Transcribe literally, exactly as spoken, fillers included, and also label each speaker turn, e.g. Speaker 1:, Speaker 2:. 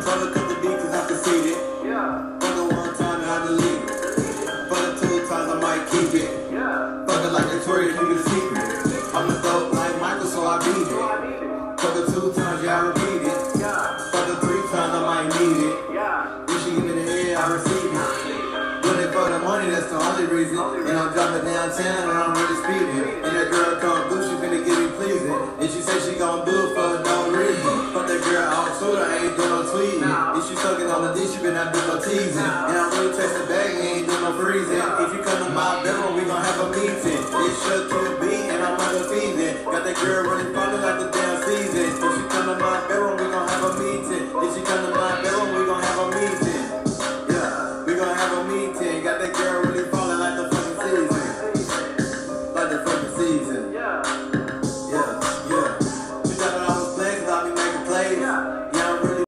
Speaker 1: told her cut the beat cause I'm conceited. Yeah. Fuck her one time and I delete it. Fuck her two times, I might keep it. Yeah. Fuck her like Victoria, keep it secret. I'm the dope like Michael, so I beat it. Fuck her two times, yeah, I repeat it. Yeah. Fuck her three times, I might need it. Yeah. If she give me the head, I receive it. Looking for the money, that's the only reason. And I'm dropping downtown and I'm really speeding. And that girl come through, she finna get me pleasing. And she say she gon' do it for no reason. Fuck that girl off Twitter, I ain't do no tweeting. If she sucking on the dick, she been not do no teasing. And I'm really texting back, ain't do no freezing. If you come to my bedroom, we gon' have a meeting. It's shook to the beat and I'm undefeated. Got that girl running falling like the damn season. If she come to my bedroom, we gon' have a meeting.